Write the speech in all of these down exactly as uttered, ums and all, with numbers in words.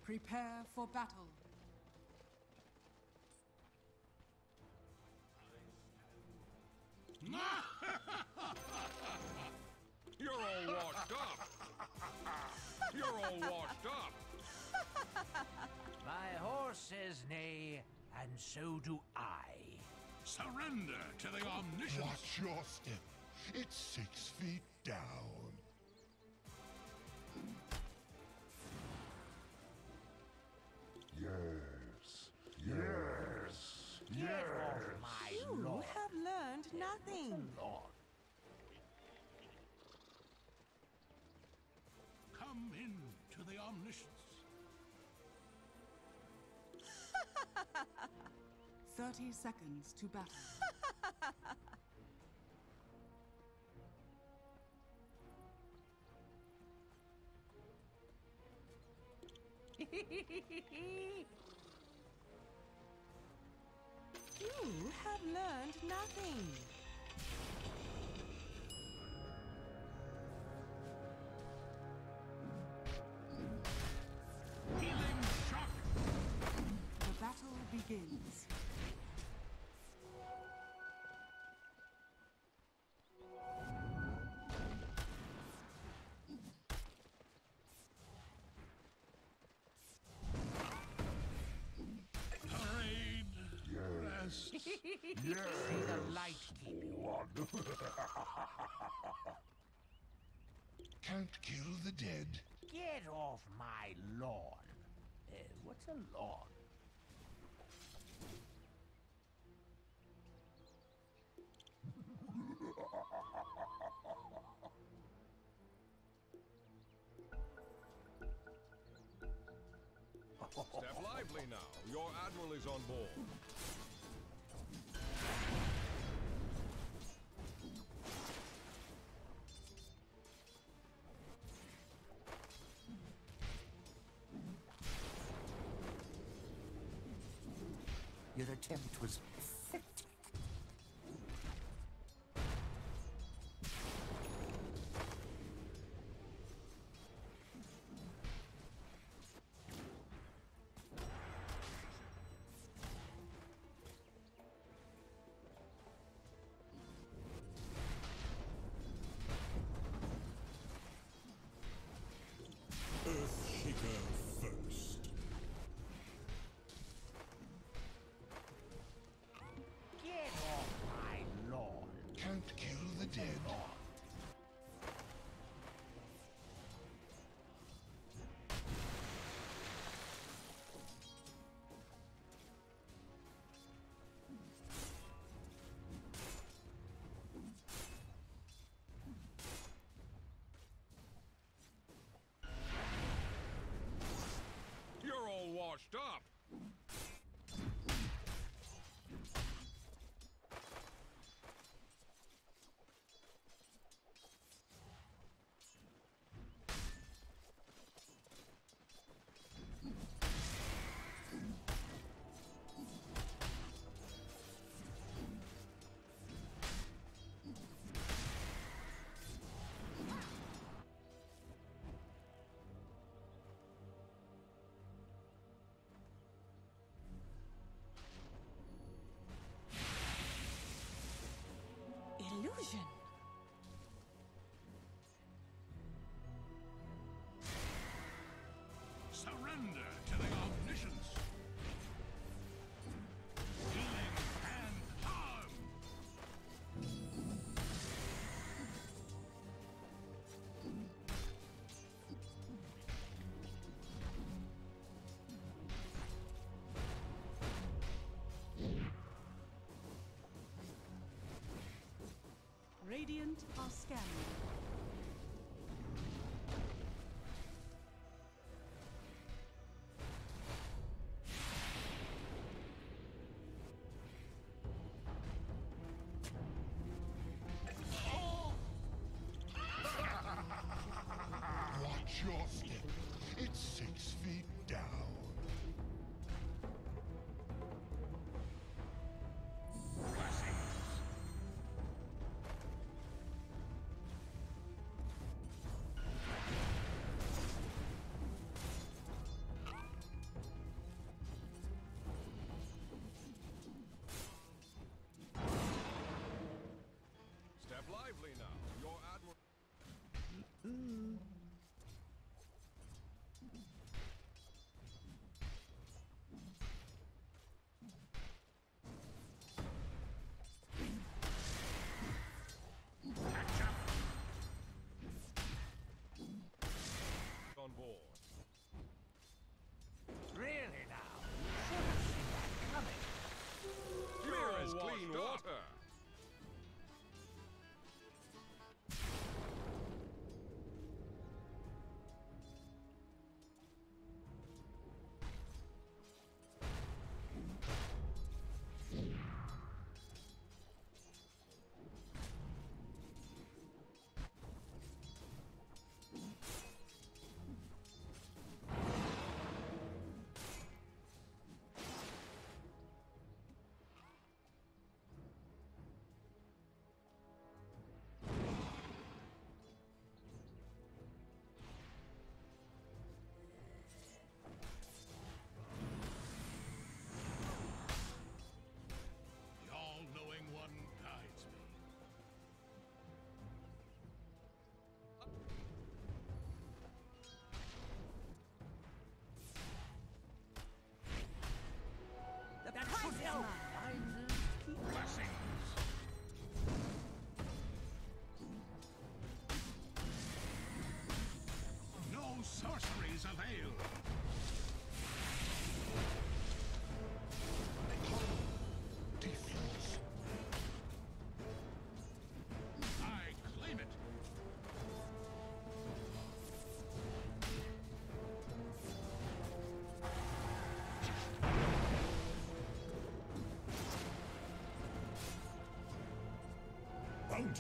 Prepare for battle. You're all washed up. You're all washed up. My horse says nay, and so do I. Surrender to the omniscience. Watch your step. It's six feet down. Yes. Yes. Get Yes. off my You lawn. have learned nothing. Lawn. Come in to the omniscience. Thirty seconds to battle. You have learned nothing. Healing shock. The battle begins. Parade. Rest. Yes. May the light keep you. One. Can't kill the dead. Get off my lawn. Uh, what's a lawn? Step lively now. Your admiral is on board. Your attempt was pathetic. Earthshaker first. Get off my lawn. Can't kill the dead. You're all washed up. Illusion. Surrender to the omniscience. Healing hand arm. Radiant are scanning. Watch your step. It's six feet down. Blessings. On board. Really now? You should have seen that coming. Pure You're as all clean washed up. water. The all-knowing one guides me. The prize is Blessings. No sorceries avail. Defense. I claim it. Bounty.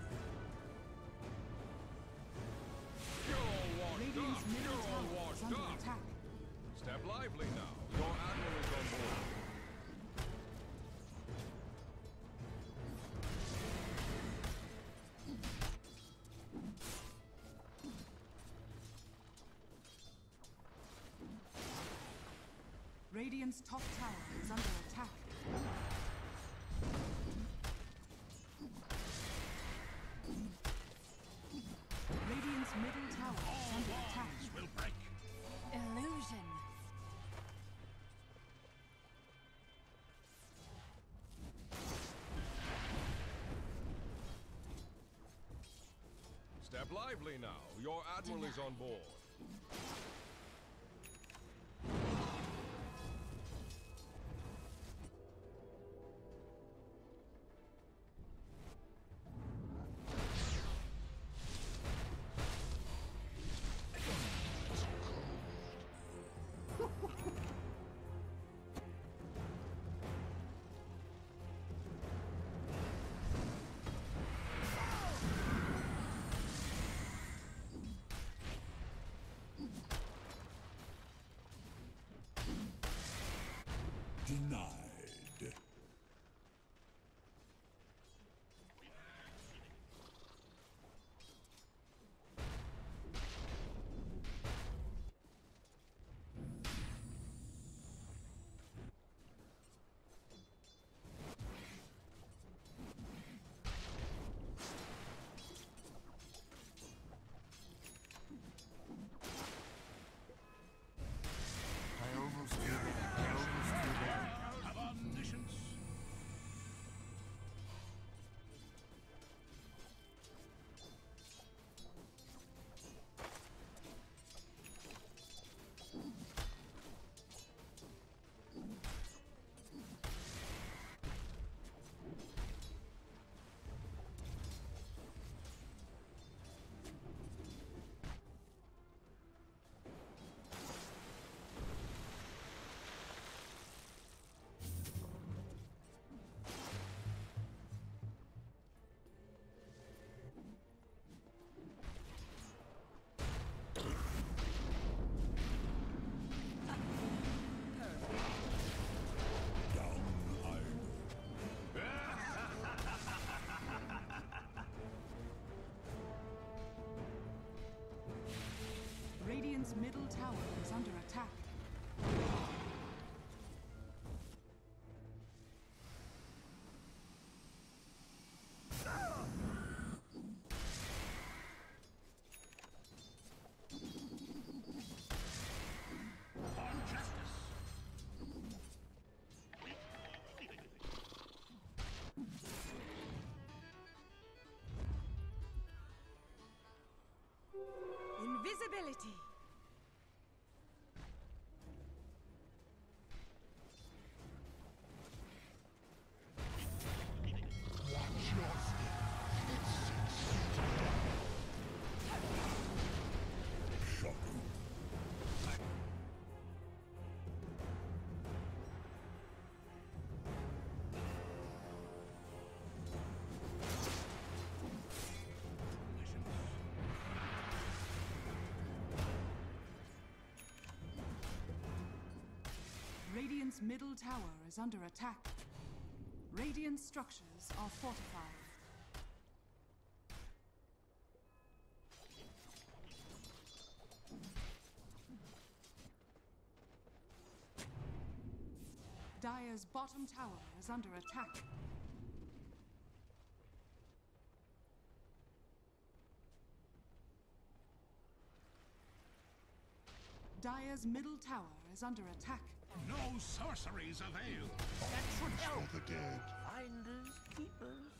You're all washed Radiant's up. middle You're all tower is washed under up. attack. Step lively now. Your admiral is on board. Radiant's top tower is under attack. Radiant's middle tower is under attack. Bonds will break. Illusion. Step lively now. Your admiral is on board. Denied. I almost did it. I almost did it. Invisibility. Watch your step. It's six feet down. Shocking. Radiant's middle tower is under attack. Radiant structures are fortified. Dire's bottom tower is under attack. Dire's middle tower is under attack. No sorceries avail. That should help. For the dead. Finders, keepers.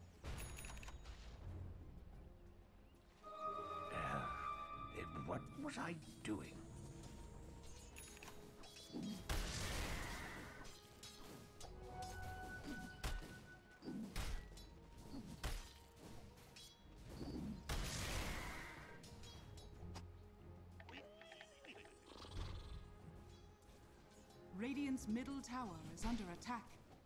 Uh, what was I doing? Radiant's middle tower is under attack.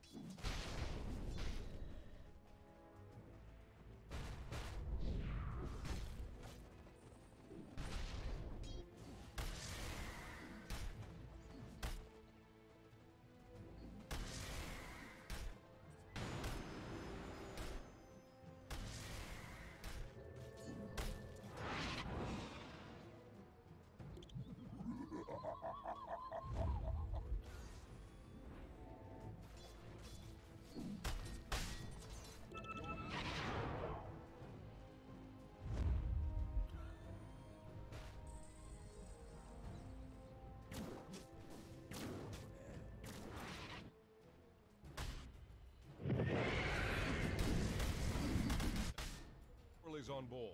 Is on board.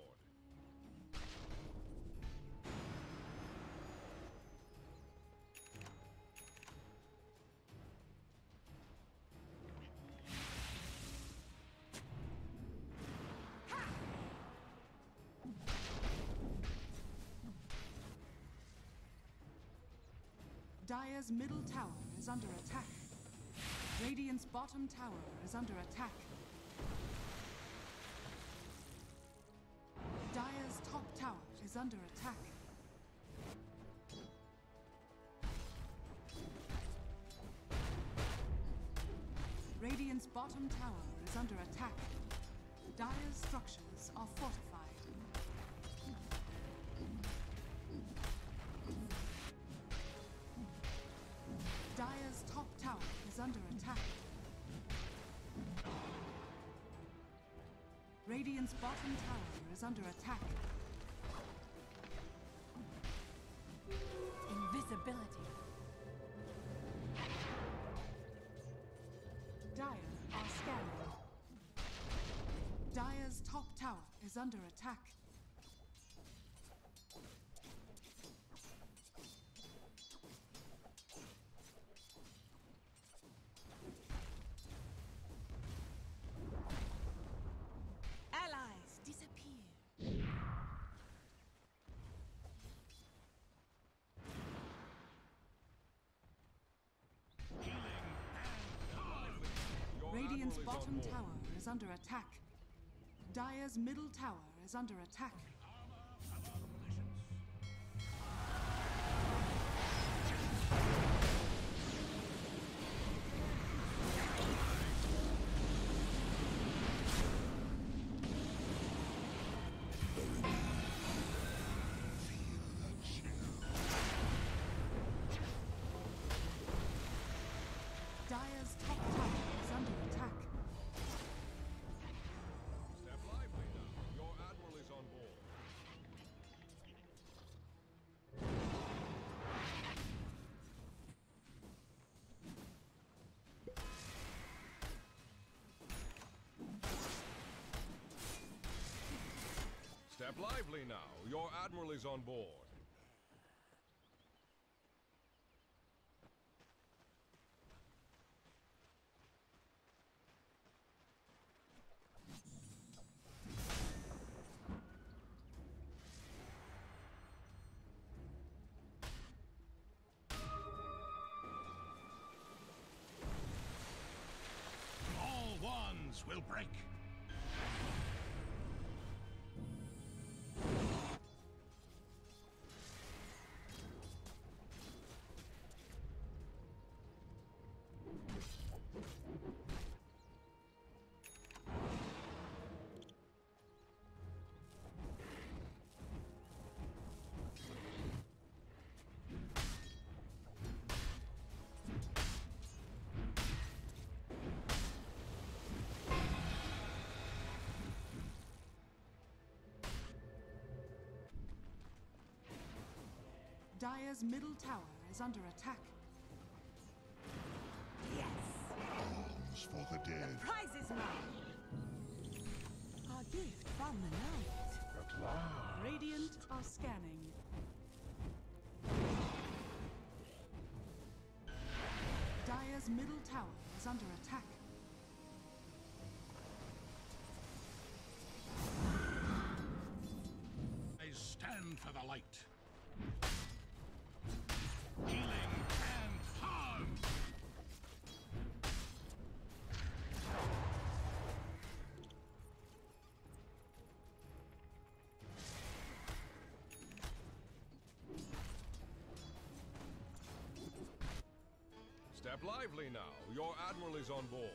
Dire's middle tower is under attack. Radiant's bottom tower is under attack. Dire's top tower is under attack. Radiant's bottom tower is under attack. Dire's structures are fortified. Dire's top tower is under attack. Radiant's bottom tower is under attack. Invisibility. Dire are scanning. Dire's top tower is under attack. Allies disappear. Your Radiant's admiral is on bottom board. tower is under attack. Dire's middle tower is under attack. Dire's top tower is under attack. Step lively now. Your admiral is on board. Step lively now. Your admiral is on board. All wands will break. Dire's middle tower is under attack. Yes. Arms for the dead. The prize is mine. Our gift from the night. Radiant are scanning. Dire's middle tower is under attack. I stand for the light. Healing and harm. Step lively now. Your admiral is on board.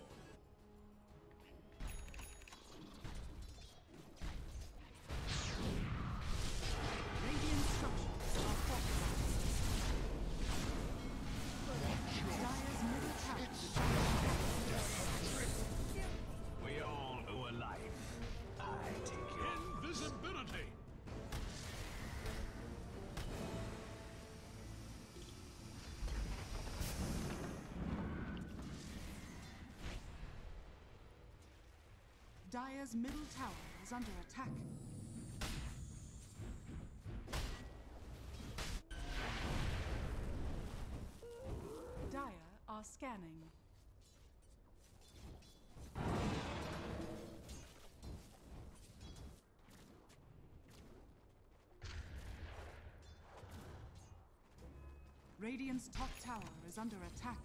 Radiant structures are fortified. Dire's middle tower is under attack. We all owe a life. I take your Invisibility. Dire's middle tower is under attack. Dire are scanning. Radiant's top tower is under attack.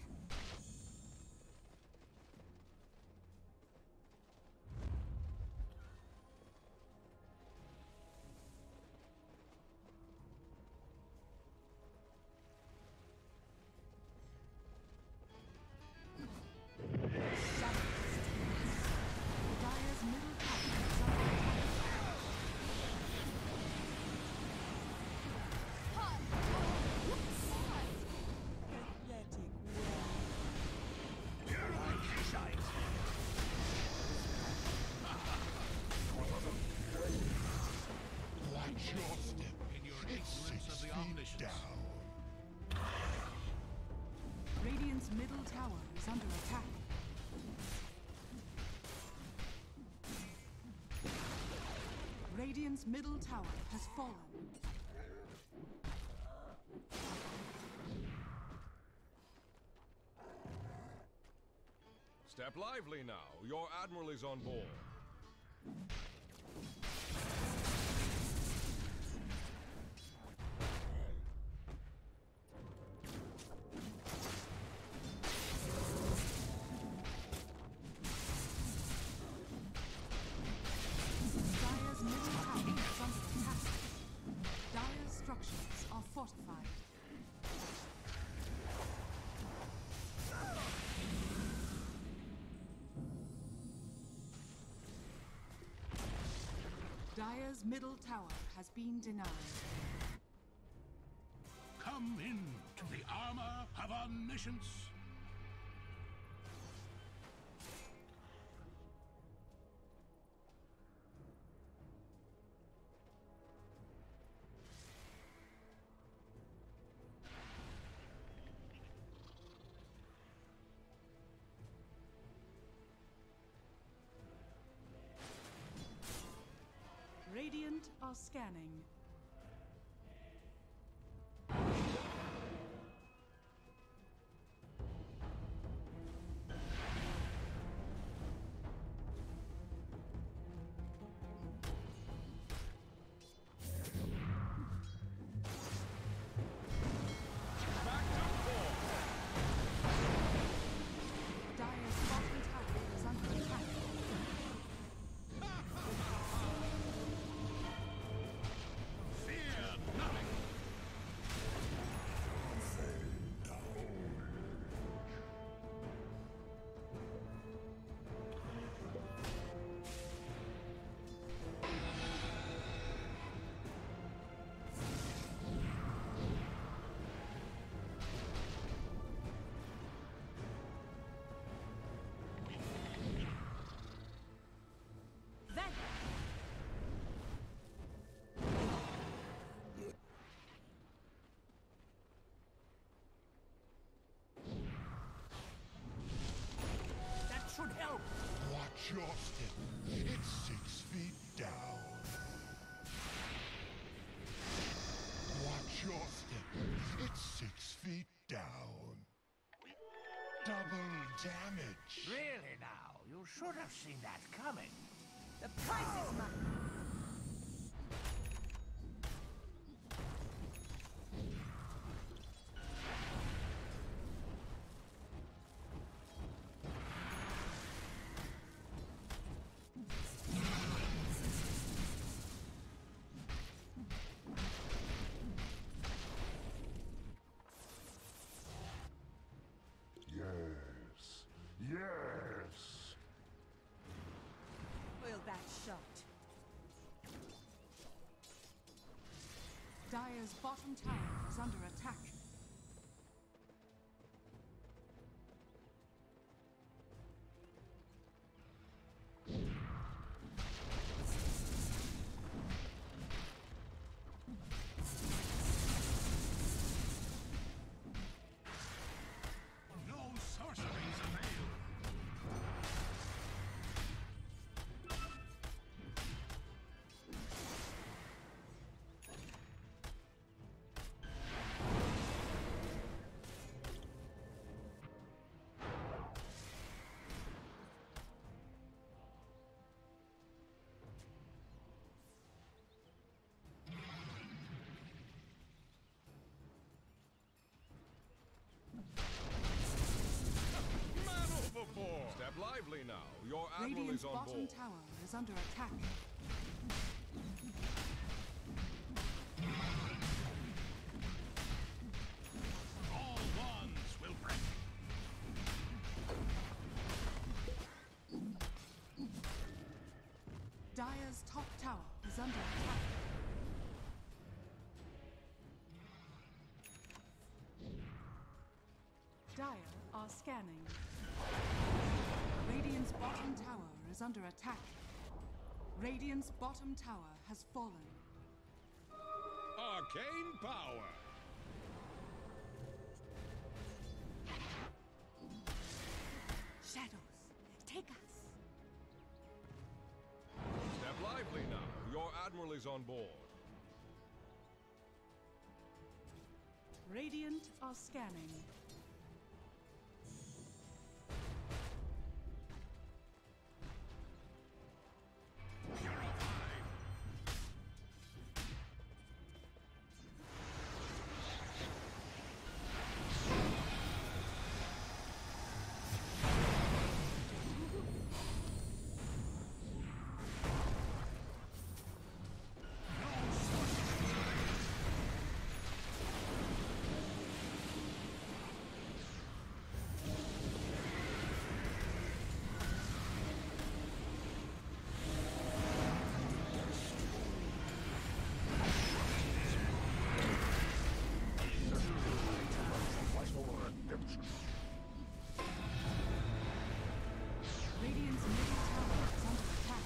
Dire's middle tower is under attack. Pathetic Watch your step. In your It's ignorance six of the feet omniscience. down. Radiant's middle tower is under attack. Radiant's middle tower has fallen. Step lively now. Your admiral is on board. Dire's middle tower is under attack. Dire's structures are fortified. Dire's middle tower has been denied. Come in to the armor of omniscience. Radiant are scanning. Should help. Watch your step. It's six feet down. Watch your step. It's six feet down. Double damage. Really now? You should have seen that coming. The price is mine. Yes. Yes. Will that shot? Dire's bottom tower is under attack. No sorceries avail. Man overboard! Step lively now. Your admiral Radiant's is on bottom board. tower is under attack. All wands will break. Dire's top tower is under attack. Dire are scanning. Radiant's bottom tower is under attack. Radiant's bottom tower has fallen. Arcane power! Shadows, take us. Step lively now. Your admiral is on board. Radiant are scanning. Radiant's middle tower is under attack.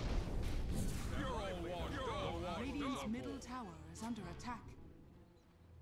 You're all washed up. Radiant's middle tower is under attack.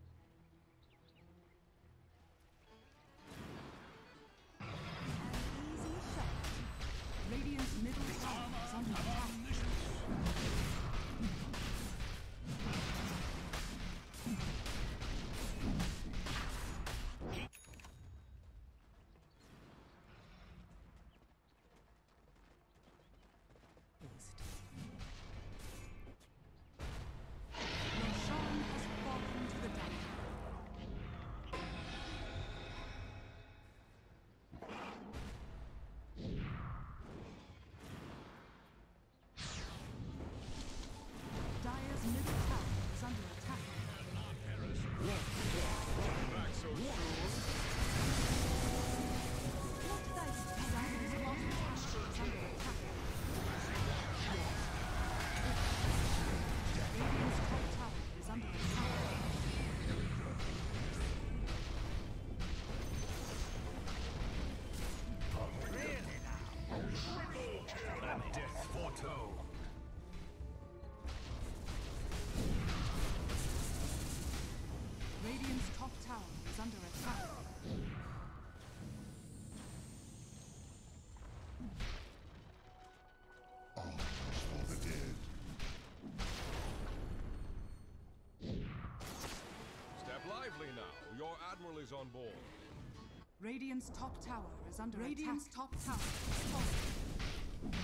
Your admiral is on board. Radiant's top tower is under Radiant's attack. top tower is falling.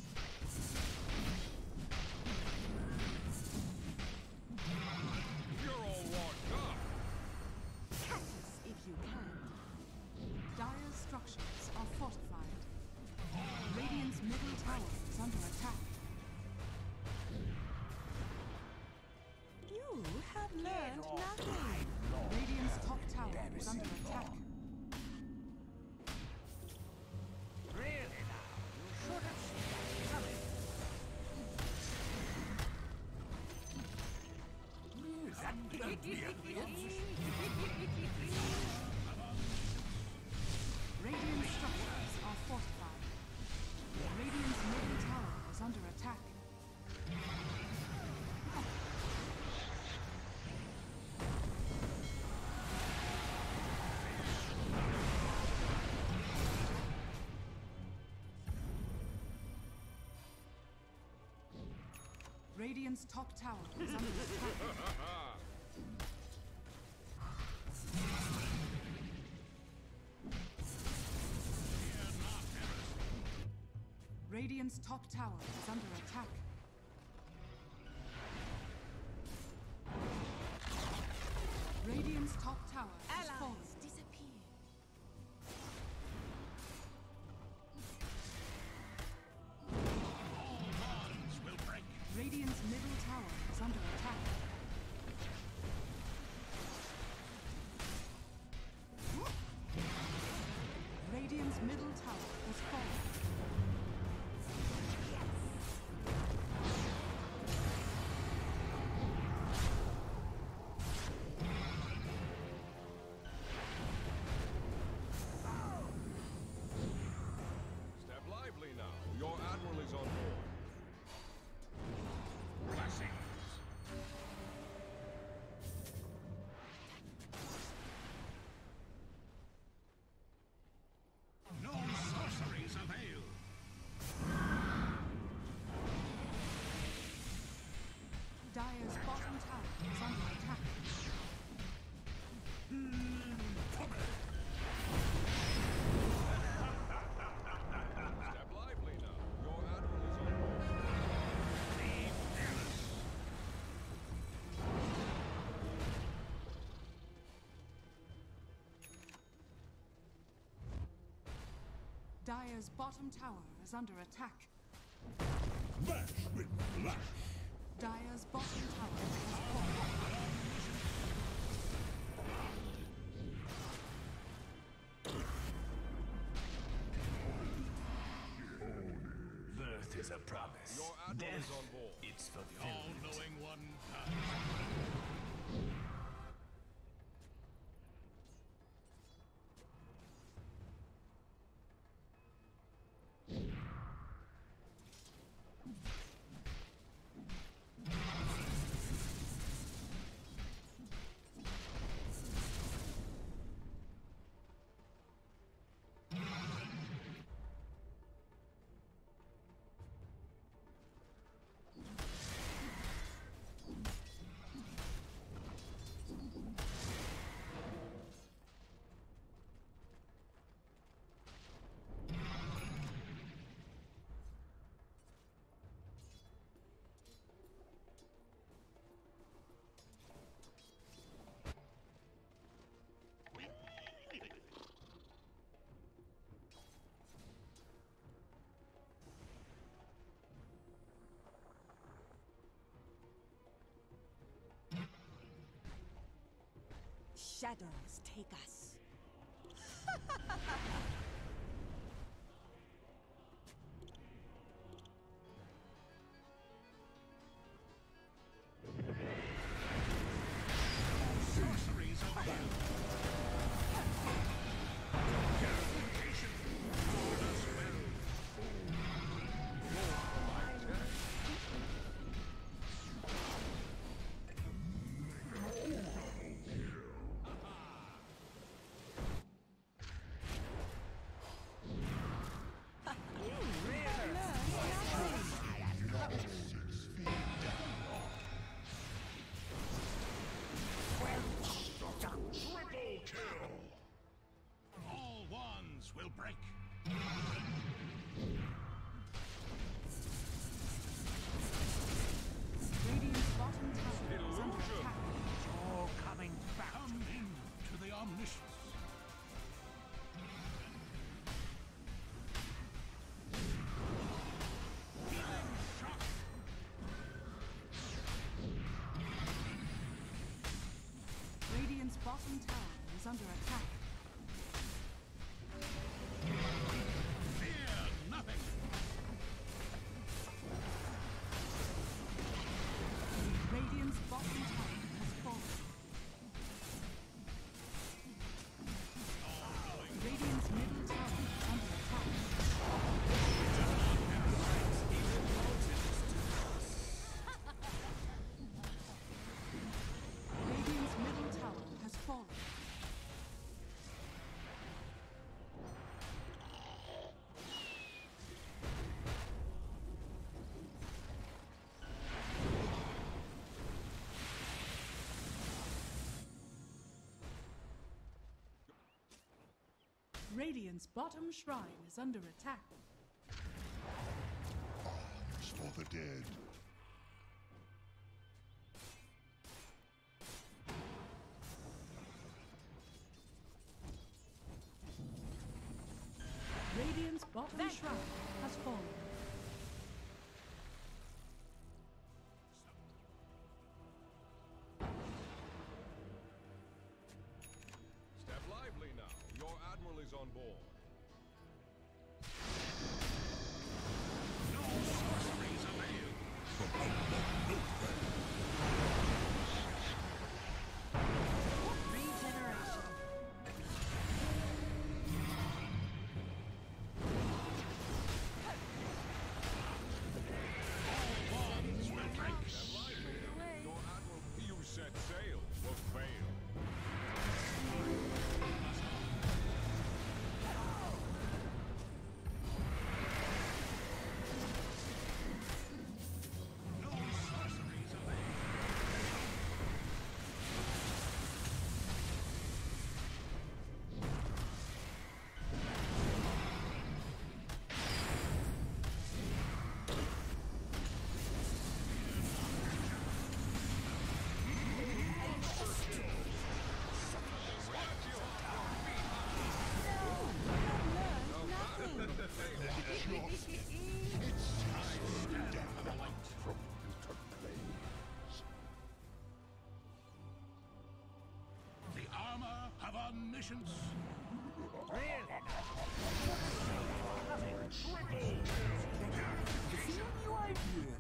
You're all washed up. Catch us if you can. Dire's structures are fortified. Radiant's middle tower is under attack. You have learned nothing. Radiant's top tower is under attack. Really now, you should have seen that coming. That can't be a Radiant's structures are fortified. Radiant's middle tower is under attack. Radiant's top tower is under attack. Radiant's top tower is under attack. Radiant's top tower has fallen. Allies disappear. All bonds will break. Radiant's middle tower is under attack. Radiant's middle tower has fallen. Step lively now. Your admiral is on board. Blessings. No sorceries avail. Dire's bottom tower is under attack. Step lively now. Your admiral is on board. Leave fearless. Dire's bottom tower is under attack. Smash with flash. Dire's bottom tower has fallen. Birth is a promise. Your admiral is Death, on board. it's The fulfillment. all-knowing one comes. Shadows take us. Sorceries avail. Purification. Lord us well. will break. Radiant's bottom tower is under attack. All coming back. Come in to the omniscience. Radiant's bottom tower is under attack. Fear nothing. Radiant's bottom tower has fallen. Radiant's middle tower is under attack. Radiant's middle tower has fallen. Radiant's bottom shrine is under attack. Arms for the dead. Radiant's bottom shrine has fallen. Step lively now. Your admiral is on board. No sorceries avail. Regeneration. Wands will break. Step lively now. Your admiral, you set sail, will fail. No sorceries avail. The armor of omniscience. New ideas.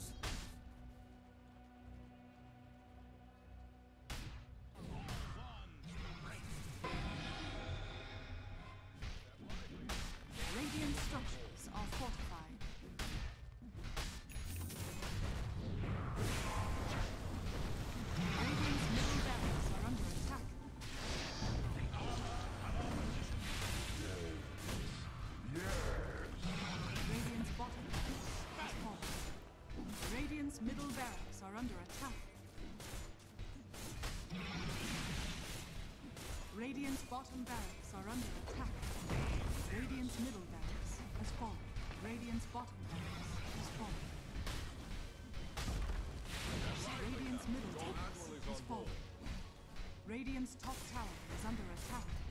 Radiant structures are fortified. Radiant's middle barracks are under attack. Radiant's bottom barracks has fallen. Radiant's middle barracks are under attack. Radiant's bottom barracks are under attack. Radiant's middle barracks has fallen. Radiant's bottom barracks has fallen. Radiant's middle Your barracks admiral is has on board. fallen. Radiant's top tower is under attack.